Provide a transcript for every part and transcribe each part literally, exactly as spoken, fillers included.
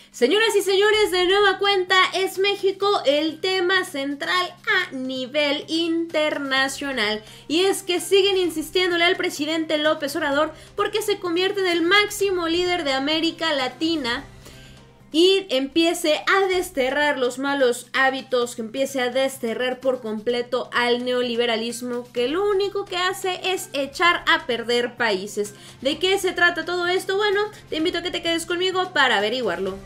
Señoras y señores, de nueva cuenta es México el tema central a nivel internacional. Y es que siguen insistiéndole al presidente López Obrador porque se convierte en el máximo líder de América Latina y empiece a desterrar los malos hábitos, que empiece a desterrar por completo al neoliberalismo, que lo único que hace es echar a perder países. ¿De qué se trata todo esto? Bueno, te invito a que te quedes conmigo para averiguarlo.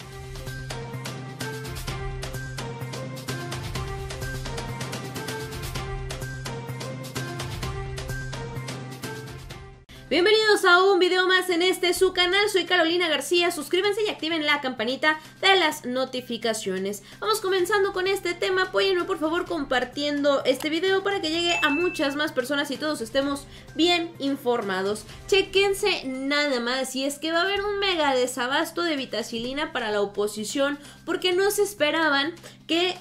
Bienvenidos a un video más en este su canal, soy Carolina García, suscríbanse y activen la campanita de las notificaciones. Vamos comenzando con este tema, apóyenme por favor compartiendo este video para que llegue a muchas más personas y todos estemos bien informados. Chequense nada más, y es que va a haber un mega desabasto de vitacilina para la oposición porque no se esperaban que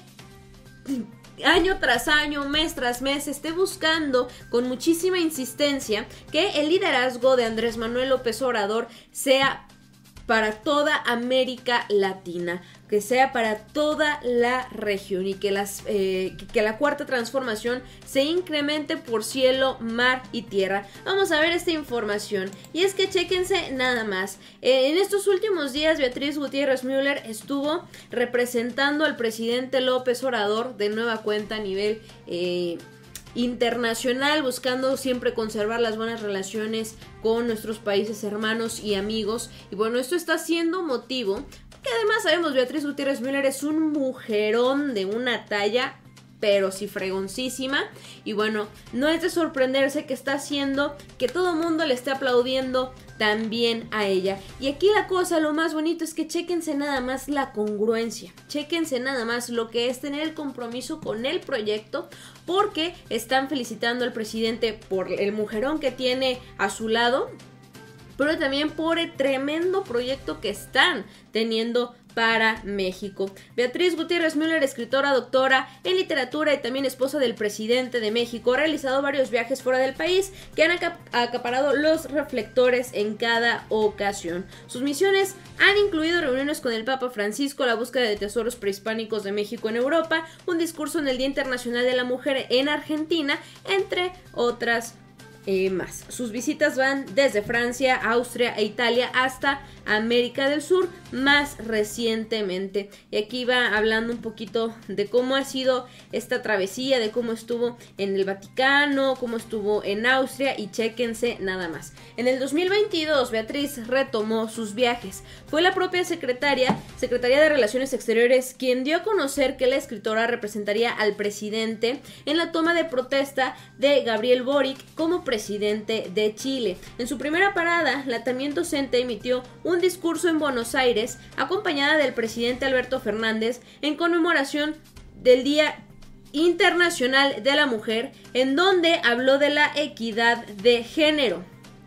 año tras año, mes tras mes, esté buscando con muchísima insistencia que el liderazgo de Andrés Manuel López Obrador sea para toda América Latina, que sea para toda la región y que, las, eh, que la cuarta transformación se incremente por cielo, mar y tierra. Vamos a ver esta información y es que chéquense nada más. Eh, en estos últimos días Beatriz Gutiérrez Müller estuvo representando al presidente López Obrador de nueva cuenta a nivel eh, internacional, buscando siempre conservar las buenas relaciones con nuestros países hermanos y amigos. Y bueno, esto está siendo motivo que además sabemos Beatriz Gutiérrez Müller es un mujerón de una talla pero sí fregoncísima, y bueno, no es de sorprenderse que está haciendo que todo el mundo le esté aplaudiendo también a ella. Y aquí la cosa, lo más bonito es que chéquense nada más la congruencia, chéquense nada más lo que es tener el compromiso con el proyecto, porque están felicitando al presidente por el mujerón que tiene a su lado, pero también por el tremendo proyecto que están teniendo para México. Beatriz Gutiérrez Müller, escritora, doctora en literatura y también esposa del presidente de México, ha realizado varios viajes fuera del país que han acaparado los reflectores en cada ocasión. Sus misiones han incluido reuniones con el Papa Francisco, la búsqueda de tesoros prehispánicos de México en Europa, un discurso en el Día Internacional de la Mujer en Argentina, entre otras Eh, más. Sus visitas van desde Francia, Austria e Italia hasta América del Sur más recientemente. Y aquí va hablando un poquito de cómo ha sido esta travesía, de cómo estuvo en el Vaticano, cómo estuvo en Austria, y chéquense nada más. En el dos mil veintidós Beatriz retomó sus viajes. Fue la propia secretaria, Secretaría de Relaciones Exteriores, quien dio a conocer que la escritora representaría al presidente en la toma de protesta de Gabriel Boric como presidente presidente de Chile. En su primera parada, la también docente emitió un discurso en Buenos Aires, acompañada del presidente Alberto Fernández, en conmemoración del Día Internacional de la Mujer, en donde habló de la equidad de género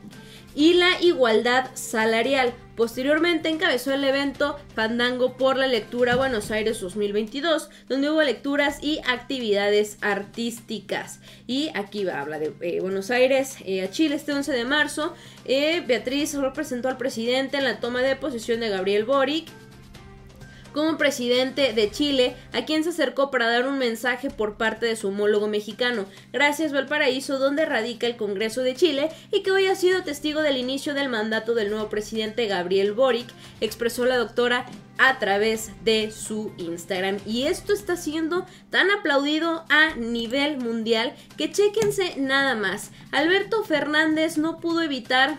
y la igualdad salarial. Posteriormente encabezó el evento Fandango por la Lectura Buenos Aires dos mil veintidós, donde hubo lecturas y actividades artísticas. Y aquí va, habla de eh, Buenos Aires eh, a Chile este once de marzo. Eh, Beatriz representó al presidente en la toma de posesión de Gabriel Boric como presidente de Chile, a quien se acercó para dar un mensaje por parte de su homólogo mexicano. Gracias, Valparaíso, donde radica el Congreso de Chile y que hoy ha sido testigo del inicio del mandato del nuevo presidente Gabriel Boric, expresó la doctora a través de su Instagram. Y esto está siendo tan aplaudido a nivel mundial que chéquense nada más. Alberto Fernández no pudo evitar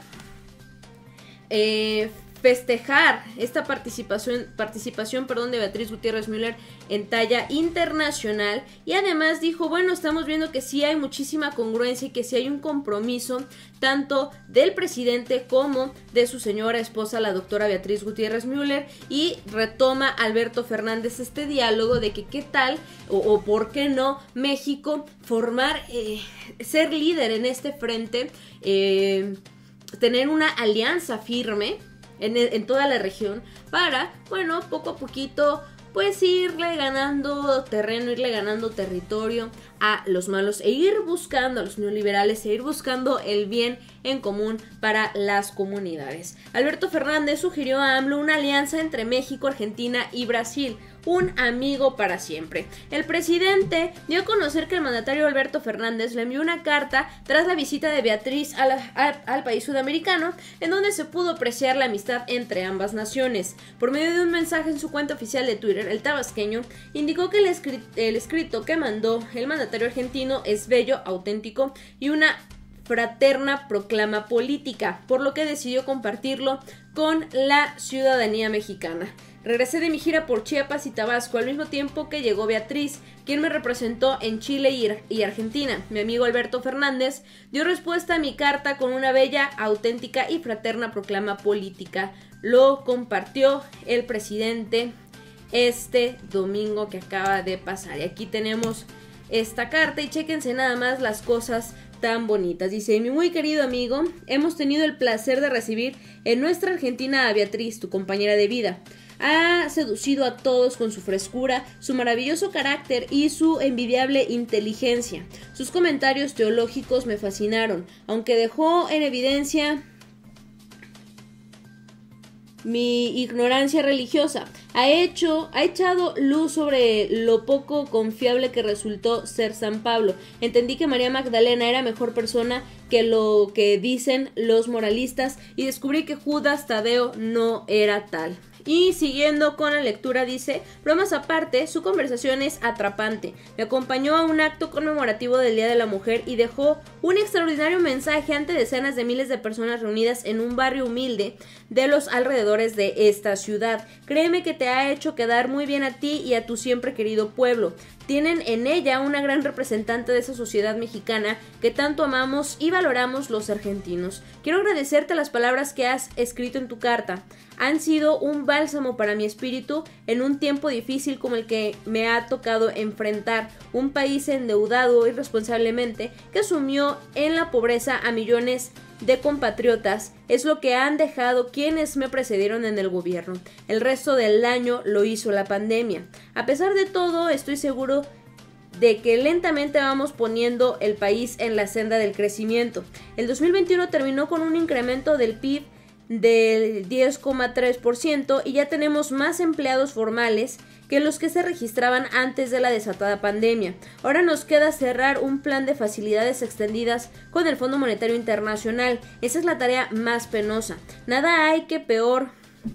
Eh, festejar esta participación, participación perdón, de Beatriz Gutiérrez Müller en talla internacional, y además dijo, bueno, estamos viendo que sí hay muchísima congruencia y que sí hay un compromiso tanto del presidente como de su señora esposa, la doctora Beatriz Gutiérrez Müller, y retoma Alberto Fernández este diálogo de que qué tal o, o por qué no México formar, eh, ser líder en este frente, eh, tener una alianza firme En, en toda la región para, bueno, poco a poquito pues irle ganando terreno, irle ganando territorio a los malos e ir buscando a los neoliberales e ir buscando el bien en común para las comunidades. Alberto Fernández sugirió a AMLO una alianza entre México, Argentina y Brasil, un amigo para siempre. El presidente dio a conocer que el mandatario Alberto Fernández le envió una carta tras la visita de Beatriz a la, a, al país sudamericano, en donde se pudo apreciar la amistad entre ambas naciones. Por medio de un mensaje en su cuenta oficial de Twitter, el tabasqueño indicó que el, escrit el escrito que mandó el mandatario argentino es bello, auténtico y una fraterna proclama política, por lo que decidió compartirlo con la ciudadanía mexicana. Regresé de mi gira por Chiapas y Tabasco al mismo tiempo que llegó Beatriz, quien me representó en Chile y, y Argentina. Mi amigo Alberto Fernández dio respuesta a mi carta con una bella, auténtica y fraterna proclama política. Lo compartió el presidente este domingo que acaba de pasar. Y aquí tenemos esta carta y chéquense nada más las cosas tan bonitas. Dice: mi muy querido amigo, hemos tenido el placer de recibir en nuestra Argentina a Beatriz, tu compañera de vida. Ha seducido a todos con su frescura, su maravilloso carácter y su envidiable inteligencia. Sus comentarios teológicos me fascinaron, aunque dejó en evidencia mi ignorancia religiosa. Ha hecho, ha echado luz sobre lo poco confiable que resultó ser San Pablo. Entendí que María Magdalena era mejor persona que lo que dicen los moralistas y descubrí que Judas Tadeo no era tal. Y siguiendo con la lectura dice: bromas aparte, su conversación es atrapante. Me acompañó a un acto conmemorativo del Día de la Mujer y dejó un extraordinario mensaje ante decenas de miles de personas reunidas en un barrio humilde de los alrededores de esta ciudad. Créeme que te ha hecho quedar muy bien a ti y a tu siempre querido pueblo. Tienen en ella una gran representante de esa sociedad mexicana que tanto amamos y valoramos los argentinos. Quiero agradecerte las palabras que has escrito en tu carta. Han sido un bálsamo para mi espíritu en un tiempo difícil como el que me ha tocado enfrentar. Un país endeudado irresponsablemente que sumió en la pobreza a millones de compatriotas es lo que han dejado quienes me precedieron en el gobierno. El resto del año lo hizo la pandemia. A pesar de todo, estoy seguro de que lentamente vamos poniendo el país en la senda del crecimiento. El dos mil veintiuno terminó con un incremento del P I B del diez coma tres por ciento y ya tenemos más empleados formales que los que se registraban antes de la desatada pandemia. Ahora nos queda cerrar un plan de facilidades extendidas con el Fondo Monetario Internacional. Esa es la tarea más penosa. Nada hay que peor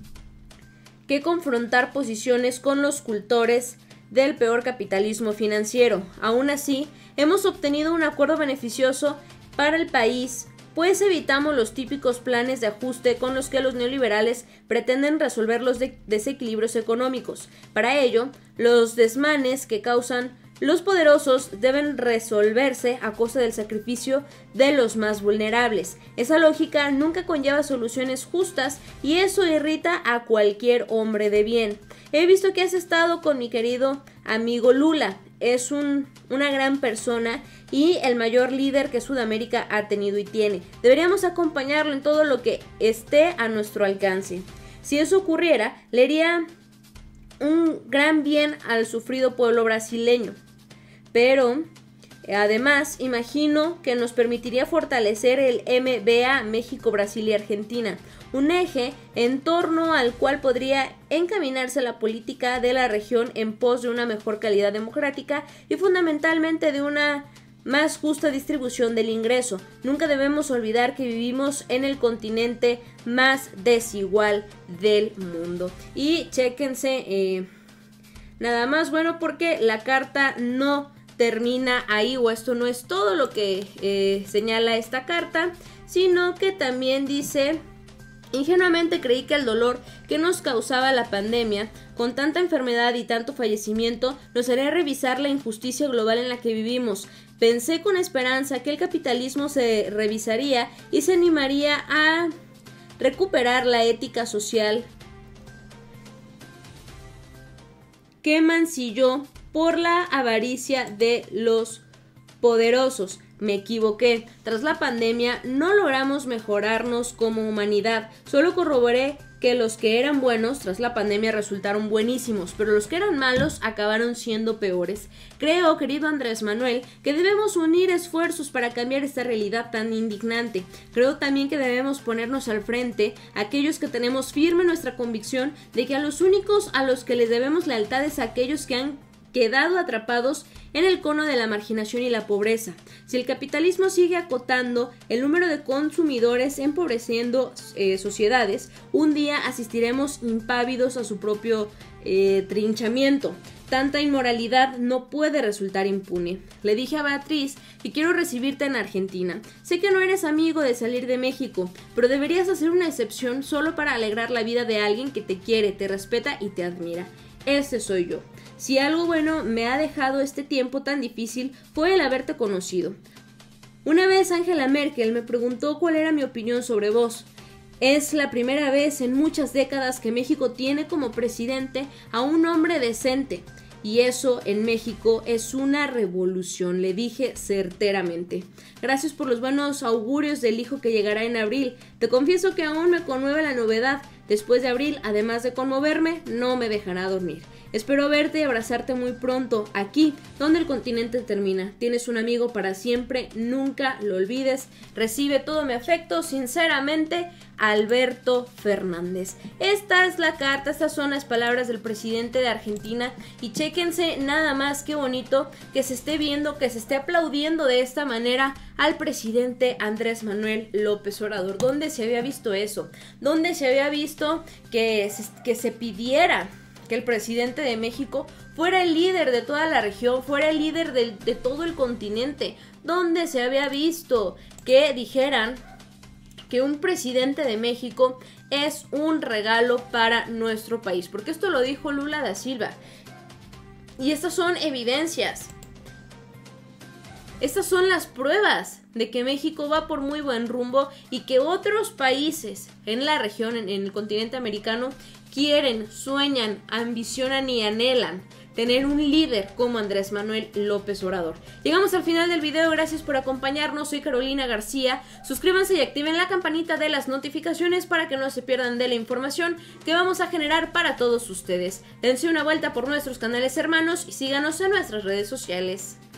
que confrontar posiciones con los cultores del peor capitalismo financiero. Aún así, hemos obtenido un acuerdo beneficioso para el país, pues evitamos los típicos planes de ajuste con los que los neoliberales pretenden resolver los de desequilibrios económicos. Para ello, los desmanes que causan los poderosos deben resolverse a costa del sacrificio de los más vulnerables. Esa lógica nunca conlleva soluciones justas y eso irrita a cualquier hombre de bien. He visto que has estado con mi querido amigo Lula. Es un, una gran persona y el mayor líder que Sudamérica ha tenido y tiene. Deberíamos acompañarlo en todo lo que esté a nuestro alcance. Si eso ocurriera, le haría un gran bien al sufrido pueblo brasileño. Pero, además, imagino que nos permitiría fortalecer el M B A México, Brasil y Argentina, un eje en torno al cual podría encaminarse la política de la región en pos de una mejor calidad democrática y fundamentalmente de una más justa distribución del ingreso. Nunca debemos olvidar que vivimos en el continente más desigual del mundo. Y chéquense eh, nada más, bueno, porque la carta no termina ahí, o esto no es todo lo que eh, señala esta carta, sino que también dice: ingenuamente creí que el dolor que nos causaba la pandemia, con tanta enfermedad y tanto fallecimiento, nos haría revisar la injusticia global en la que vivimos. Pensé con esperanza que el capitalismo se revisaría y se animaría a recuperar la ética social que mancilló por la avaricia de los poderosos. Me equivoqué. Tras la pandemia no logramos mejorarnos como humanidad. Solo corroboré que los que eran buenos tras la pandemia resultaron buenísimos, pero los que eran malos acabaron siendo peores. Creo, querido Andrés Manuel, que debemos unir esfuerzos para cambiar esta realidad tan indignante. Creo también que debemos ponernos al frente aquellos que tenemos firme nuestra convicción de que a los únicos a los que les debemos lealtad es a aquellos que han quedado atrapados en el cono de la marginación y la pobreza. Si el capitalismo sigue acotando el número de consumidores, empobreciendo eh, sociedades, un día asistiremos impávidos a su propio eh, trinchamiento. Tanta inmoralidad no puede resultar impune. Le dije a Beatriz que quiero recibirte en Argentina. Sé que no eres amigo de salir de México, pero deberías hacer una excepción solo para alegrar la vida de alguien que te quiere, te respeta y te admira. Ese soy yo. Si algo bueno me ha dejado este tiempo tan difícil fue el haberte conocido. Una vez Angela Merkel me preguntó cuál era mi opinión sobre vos. Es la primera vez en muchas décadas que México tiene como presidente a un hombre decente. Y eso en México es una revolución, le dije certeramente. Gracias por los buenos augurios del hijo que llegará en abril. Te confieso que aún me conmueve la novedad. Después de abril, además de conmoverme, no me dejará dormir. Espero verte y abrazarte muy pronto, aquí, donde el continente termina. Tienes un amigo para siempre, nunca lo olvides. Recibe todo mi afecto, sinceramente, Alberto Fernández. Esta es la carta, estas son las palabras del presidente de Argentina. Y chéquense nada más qué bonito que se esté viendo, que se esté aplaudiendo de esta manera al presidente Andrés Manuel López Obrador. ¿Dónde se había visto eso? ¿Dónde se había visto que se, que se pidiera que el presidente de México fuera el líder de toda la región, fuera el líder de, de todo el continente? ¿Dónde se había visto que dijeran que un presidente de México es un regalo para nuestro país? Porque esto lo dijo Lula da Silva. Y estas son evidencias. Estas son las pruebas de que México va por muy buen rumbo y que otros países en la región, en, en el continente americano, quieren, sueñan, ambicionan y anhelan tener un líder como Andrés Manuel López Obrador. Llegamos al final del video, gracias por acompañarnos, soy Carolina García. Suscríbanse y activen la campanita de las notificaciones para que no se pierdan de la información que vamos a generar para todos ustedes. Dense una vuelta por nuestros canales hermanos y síganos en nuestras redes sociales.